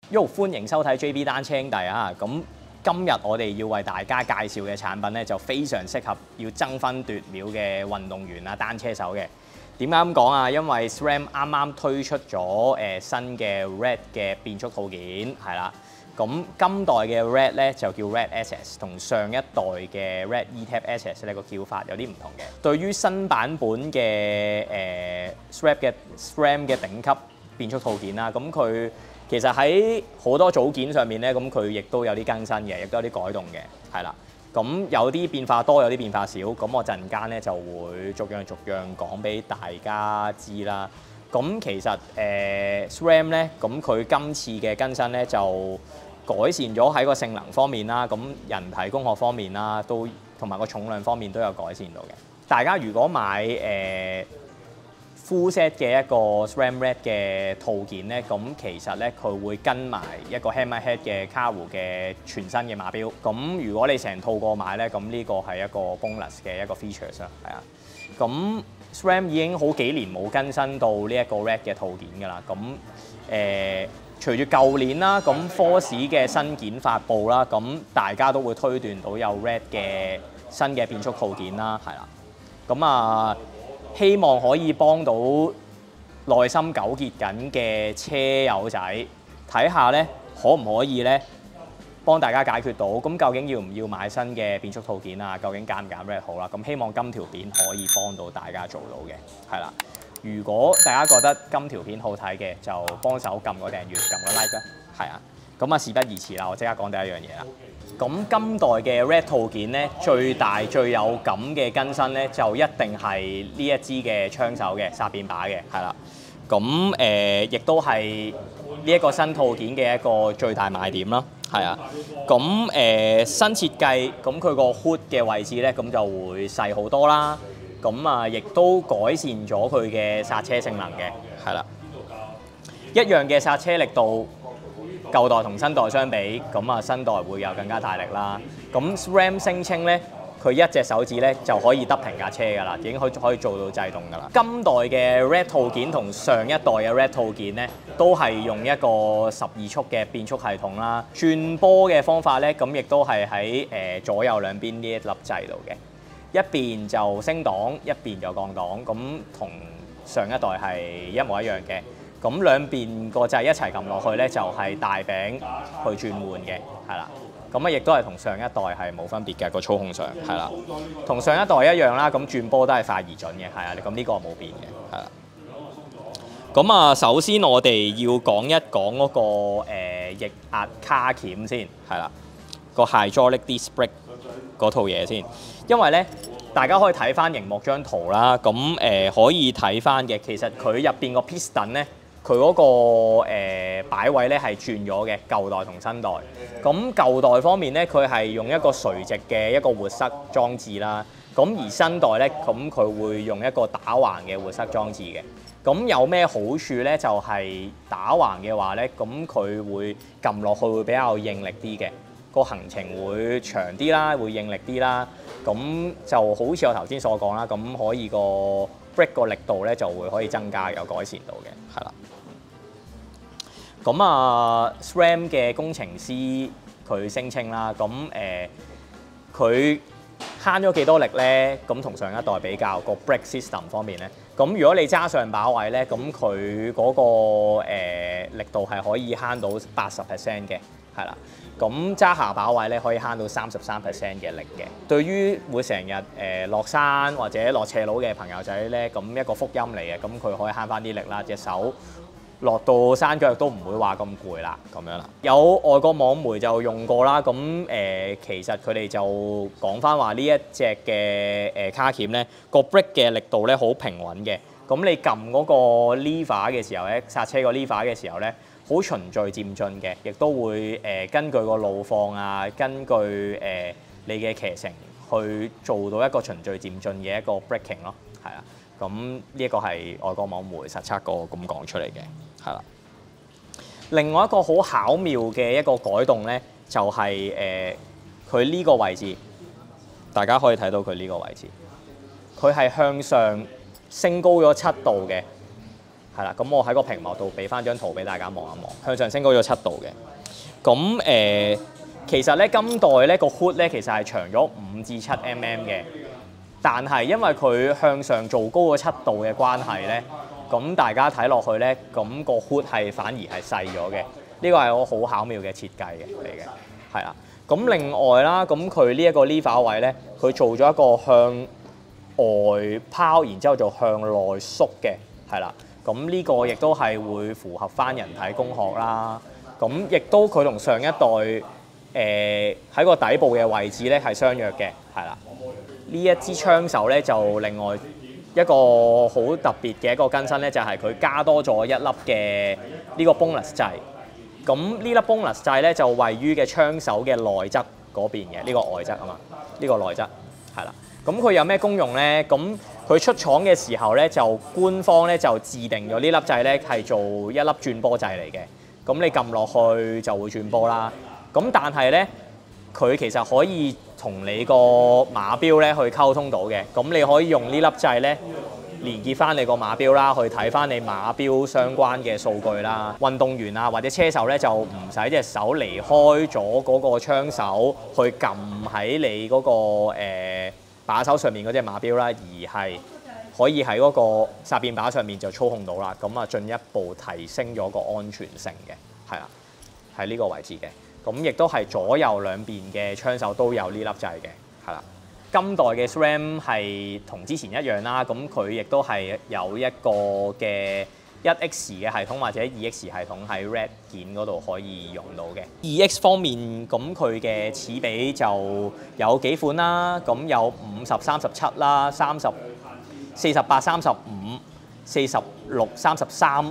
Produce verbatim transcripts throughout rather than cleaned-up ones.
Yo， 歡迎收睇 J B 單車兄弟啊！咁今日我哋要為大家介紹嘅產品咧，就非常適合要爭分奪秒嘅運動員啊、單車手嘅。點解咁講啊？因為 S R A M 啱啱推出咗誒、呃、新嘅 Red 嘅變速套件，係啦。咁今代嘅 Red 咧就叫 Red S S， 同上一代嘅 Red E-Tap S S 咧個叫法有啲唔同嘅。對於新版本嘅誒 S R A M 嘅 S R A M 嘅頂級變速套件啦，咁佢其實喺好多組件上面咧，咁佢亦都有啲更新嘅，亦都有啲改動嘅，係啦。咁有啲變化多，有啲變化少。咁我陣間咧就會逐樣逐樣講俾大家知啦。咁其實誒、呃、S R A M 咧，咁佢今次嘅更新咧就改善咗喺個性能方面啦，咁人體工學方面啦，都同埋個重量方面都有改善到嘅。大家如果買誒、呃full set 嘅一個 S R A M Red 嘅套件咧，咁其實咧佢會跟埋一個 Hammerhead 嘅 Karoo 嘅全新嘅馬錶。咁如果你成套過買咧，咁呢個係一個 bonus 嘅一個 features 啦，係啊。咁 S R A M 已經好幾年冇更新到呢一個 Red 嘅套件㗎啦。咁誒、呃，隨住舊年啦，咁 Force 嘅新件發布啦，咁大家都會推斷到有 Red 嘅新嘅變速套件啦，係啦。咁啊〜希望可以幫到內心糾結緊嘅車友仔，睇下咧可唔可以咧幫大家解決到。咁究竟要唔要買新嘅變速套件啊？究竟揀唔揀 Red 好啦？咁希望今條片可以幫到大家做到嘅，係啦。如果大家覺得今條片好睇嘅，就幫手撳個訂閱、撳個 like 啦，係啊。咁啊事不宜遲啦，我即刻講第一樣嘢啦。咁今代嘅 Red 套件咧，最大最有感嘅更新咧，就一定係呢一支嘅槍手嘅煞變把嘅，係啦。咁誒、呃，亦都係呢一個新套件嘅一個最大賣點啦，係啊。咁誒、呃、新設計，咁佢個 hood 嘅位置咧，咁就會細好多啦。咁啊，亦都改善咗佢嘅剎車性能嘅，係啦。一樣嘅剎車力度。舊代同新代相比，咁啊新代會有更加大力啦。咁 S R A M 聲稱咧，佢一隻手指咧就可以得停架車㗎啦，已經可以可以做到制動㗎啦。今代嘅 Red 套件同上一代嘅 Red 套件咧，都係用一個十二速嘅變速系統啦。轉波嘅方法咧，咁亦都係喺誒左右兩邊呢一粒掣度嘅，一邊就升檔，一邊就降檔，咁同上一代係一模一樣嘅。咁兩邊個掣一齊撳落去咧，就係、是、大餅去轉換嘅，係啦。咁啊，亦都係同上一代係冇分別嘅個操控上，係啦。同上一代一樣啦，咁轉波都係快而準嘅，係啊。咁呢個冇變嘅，係啦。咁啊，首先我哋要講一講嗰、那個誒、呃、逆壓卡鉗先，係啦。個 Hydraulic Disc Brake 嗰套嘢先，因為咧。大家可以睇翻熒幕張圖啦，咁誒、呃、可以睇翻嘅，其實佢入邊個 piston 咧，佢嗰、那個誒、呃、擺位咧係轉咗嘅，舊代同新代。咁舊代方面咧，佢係用一個垂直嘅一個活塞裝置啦，咁而新代咧，咁佢會用一個打橫嘅活塞裝置嘅。咁有咩好處咧？就係、是、打橫嘅話咧，咁佢會撳落去會比較應力啲嘅。個行程會長啲啦，會應力啲啦，咁就好似我頭先所講啦，咁可以個 brake 個力度咧就會可以增加，有改善到嘅，係啦。咁啊 S R A M 嘅工程師佢聲稱啦，咁誒佢慳咗幾多力咧？咁同上一代比較個 brake system 方面咧，咁如果你揸上把位咧，咁佢嗰個、呃、力度係可以慳到八十 percent 嘅，係啦。咁揸下把位咧，可以慳到三十三 percent 嘅力嘅。對於會成日誒落山或者落斜路嘅朋友仔咧，咁一個福音嚟嘅。咁佢可以慳翻啲力啦，隻手落到山腳都唔會話咁攰啦，咁樣啦。有外國網媒就用過啦，咁誒、呃、其實佢哋就講翻話呢一隻嘅誒卡鉗咧，個 brake 嘅力度咧好平穩嘅。咁你撳嗰個 lever 嘅時候咧，剎車個 lever 嘅時候咧，好循序漸進嘅，亦都會誒、呃、根據個路況啊，根據誒、呃、你嘅騎乘去做到一個循序漸進嘅一個 braking 咯，係啊。咁呢一個係外國網媒實測過咁講出嚟嘅，係啦。另外一個好巧妙嘅一個改動咧，就係誒佢呢個位置，大家可以睇到佢呢個位置，佢係向上升高咗七度嘅。 係啦。咁我喺個屏幕度俾翻張圖俾大家望一望，向上升高咗七度嘅。咁誒、呃，其實咧今代咧個 hood 咧其實係長咗五至七 mm 嘅，但係因為佢向上做高咗七度嘅關係咧，咁大家睇落去咧，咁、個 hood 係反而係細咗嘅。呢個係我好巧妙嘅設計嘅嚟嘅，係啦。咁另外啦，咁佢呢一個 lever 位咧，佢做咗一個向外拋，然之後就向內縮嘅，係啦。咁呢個亦都係會符合翻人體工學啦。咁亦都佢同上一代誒喺、呃、個底部嘅位置咧係相若嘅，係啦。呢一支槍手咧就另外一個好特別嘅一個更新咧，就係、是、佢加多咗一粒嘅呢個 bonus 掣。咁呢粒 bonus 掣咧就位於嘅槍手嘅內側嗰邊嘅，呢、這個外側啊嘛，呢、這個內側係啦。咁佢有咩功用咧？咁佢出廠嘅時候咧，就官方咧就自定咗呢粒掣咧係做一粒轉波掣嚟嘅。咁你撳落去就會轉波啦。咁但係咧，佢其實可以同你個馬標咧去溝通到嘅。咁你可以用呢粒掣咧，連結翻你個馬標啦，去睇翻你馬標相關嘅數據啦。運動員啊或者車手咧就唔使隻手離開咗嗰個槍手去撳喺你嗰、嗰個、呃、把手上面嗰隻馬標啦，而係可以喺嗰個煞變把上面就操控到啦。咁啊進一步提升咗個安全性嘅，係啦，喺呢個位置嘅。咁亦都係左右兩邊嘅槍手都有呢粒掣嘅，係啦。今代嘅 SRAM 係同之前一樣啦，咁佢亦都係有一個嘅一 X 嘅系統或者二 X 系統喺 Red 件嗰度可以用到嘅。二 X 方面，咁佢嘅齒比就有幾款啦，咁有五十、三十七啦、三十、四十八、三十五、四十六、三十三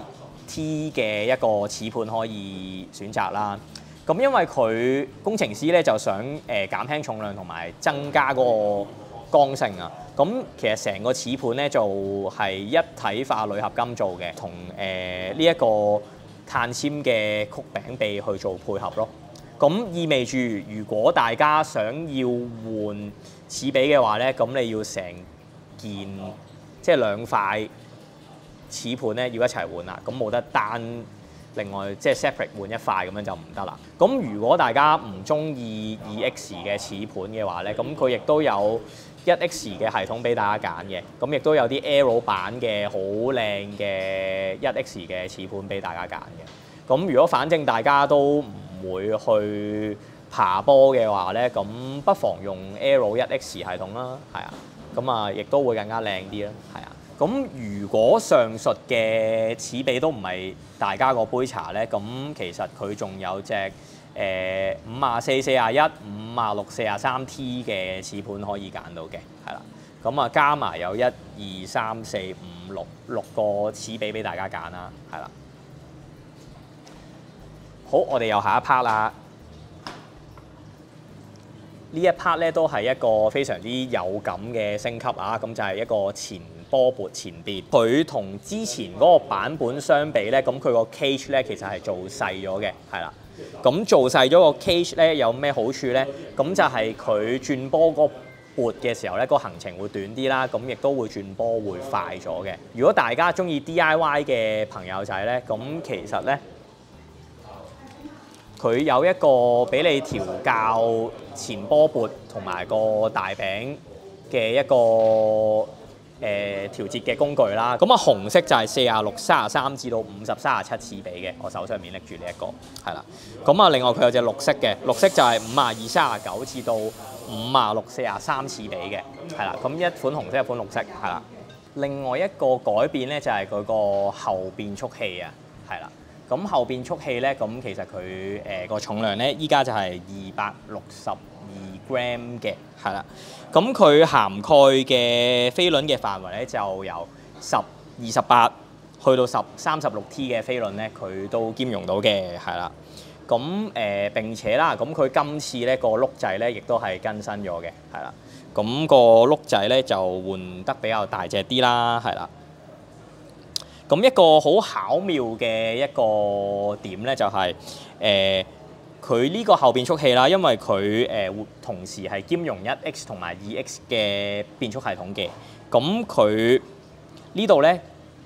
T 嘅一個齒盤可以選擇啦。咁因為佢工程師咧就想誒、呃、減輕重量同埋增加嗰個剛性啊，咁其實成個齒盤咧就係、是、一體化鋁合金做嘅，同誒呢一個碳纖嘅曲柄臂去做配合咯。咁意味住如果大家想要換齒比嘅話咧，咁你要成件即係兩塊齒盤咧要一齊換啦，咁冇得單。另外即係 separate 換一塊咁樣就唔得啦。咁如果大家唔中意二 X 嘅齒盤嘅話咧，咁佢亦都有一 X 嘅系統俾大家揀嘅。咁亦都有啲 Aero 版嘅好靚嘅一 X 嘅齒盤俾大家揀嘅。咁如果反正大家都唔會去爬波嘅話咧，咁不妨用 Aero 一 X 系統啦，係啊。咁啊，亦都會更加靚啲啦，係啊。咁如果上述嘅齒比都唔係大家個杯茶咧，咁其實佢仲有隻誒五廿四、四廿一、五廿六、四廿三 T 嘅齒盤可以揀到嘅，係啦。咁啊加埋有一二三四五六六個齒比俾大家揀啦，係啦。好，我哋又下一 part 啦。呢一 part 咧都係一個非常之有感嘅升級啊！咁就係一個前波撥前別，佢同之前嗰個版本相比咧，咁佢個 cage 咧其實係做細咗嘅，係啦。咁做細咗個 cage 咧有咩好處咧？咁就係佢轉波嗰個撥嘅時候咧，個行程會短啲啦，咁亦都會轉波會快咗嘅。如果大家中意 D I Y 嘅朋友仔咧，咁其實咧佢有一個俾你調校前波撥同埋個大餅嘅一個誒、呃、調節嘅工具啦。咁啊紅色就係四廿六、三十三至到五十、三十七齒比嘅，我手上面拎住呢一個係啦。咁啊另外佢有隻綠色嘅，綠色就係五廿二、三十九至到五廿六、四廿三齒比嘅，係啦。咁一款紅色，一款綠色，係啦。另外一個改變咧就係佢個後變速器啊，係啦。咁後變速器咧，咁其實佢誒個重量咧，依家就係二百六十二 gram 嘅，係啦。咁佢涵蓋嘅飛輪嘅範圍咧，就由十、二十八去到十、三十六 T 嘅飛輪咧，佢都兼容到嘅，係啦。咁誒、呃、並且啦，咁佢今次咧個轆掣咧，亦都係更新咗嘅，係啦。咁個轆掣咧就換得比較大隻啲啦，係啦。咁一個好巧妙嘅一個點咧，就係誒佢呢個後變速器啦，因為佢誒、呃、同時係兼容一 X 同埋二 X 嘅變速系統嘅。咁佢呢度咧個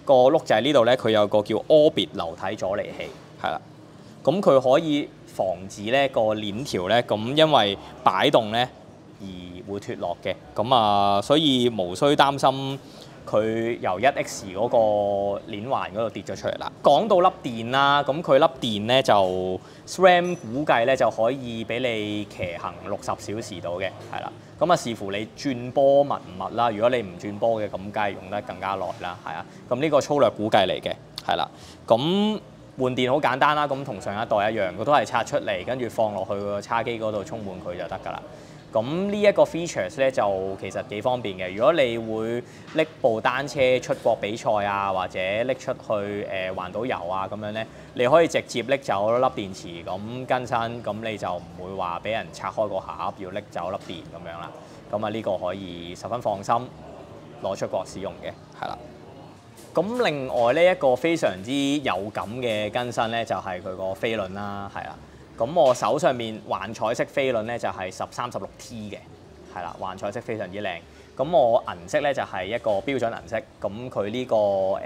個轆仔呢度咧，佢有個叫 Orbit 流體阻離器，係啦。咁佢可以防止咧個鏈條咧，咁因為擺動咧而會脫落嘅。咁啊，所以無需擔心佢由一 X 嗰個鏈環嗰度跌咗出嚟啦。講到粒電啦，咁佢粒電咧就 S R A M 估計咧就可以俾你騎行六十小時到嘅，係啦。咁啊視乎你轉波密唔密啦。如果你唔轉波嘅，咁梗係用得更加耐啦，係啊。咁呢個粗略估計嚟嘅，係啦。咁換電好簡單啦，咁同上一代一樣，佢都係拆出嚟，跟住放落去個叉機嗰度充滿佢就得㗎啦。咁呢一個 features 咧就其實幾方便嘅。如果你會拎部單車出國比賽啊，或者拎出去誒、呃、環島遊啊咁樣咧，你可以直接拎走粒電池咁更新，咁你就唔會話俾人拆開個盒要拎走粒電咁樣啦。咁啊呢個可以十分放心攞出國使用嘅，係啦。咁另外呢一個非常之有感嘅更新咧，就係佢個飛輪啦，係啦。咁我手上面環彩色飛輪咧就係十三十六 T 嘅，係啦，環彩色非常之靚。咁我銀色咧就係一個標準銀色，咁佢呢個誒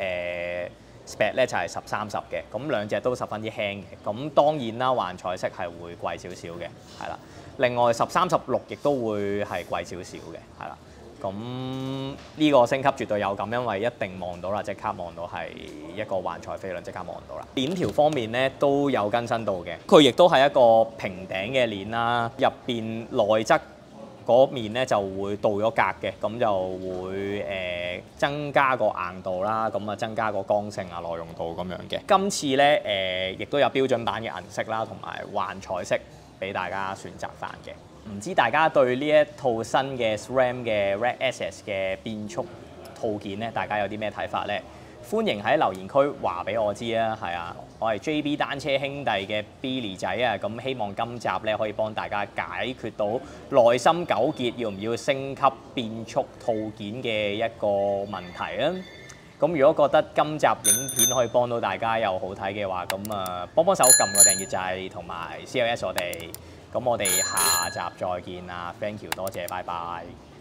spec 咧就係十三十嘅，咁兩隻都十分之輕嘅。咁當然啦，環彩色係會貴少少嘅，係啦。另外十三十六亦都會係貴少少嘅，係啦。咁呢個升級絕對有感，因為一定望到啦，即刻望到係一個環彩飛輪，即刻望到啦。鏈條方面咧都有更新到嘅，佢亦都係一個平頂嘅鏈啦，入邊內側嗰面咧就會鍍咗格嘅，咁就會誒、呃、增加個硬度啦，咁啊增加個剛性啊、耐用度咁樣嘅。今次咧誒亦都有標準版嘅銀色啦，同埋環彩色俾大家選擇翻嘅。唔知大家對呢一套新嘅 S R A M 嘅 Red Access 嘅變速套件咧，大家有啲咩睇法咧？歡迎喺留言區話俾我知啊，係啊，我係 J B 單車兄弟嘅 Billy 仔啊，咁希望今集咧可以幫大家解決到內心糾結要唔要升級變速套件嘅一個問題啊！咁如果覺得今集影片可以幫到大家又好睇嘅話，咁啊幫幫手撳個訂閱掣同埋 C L S 我哋。咁我哋下集再見啦 ，thank you，多謝，拜拜。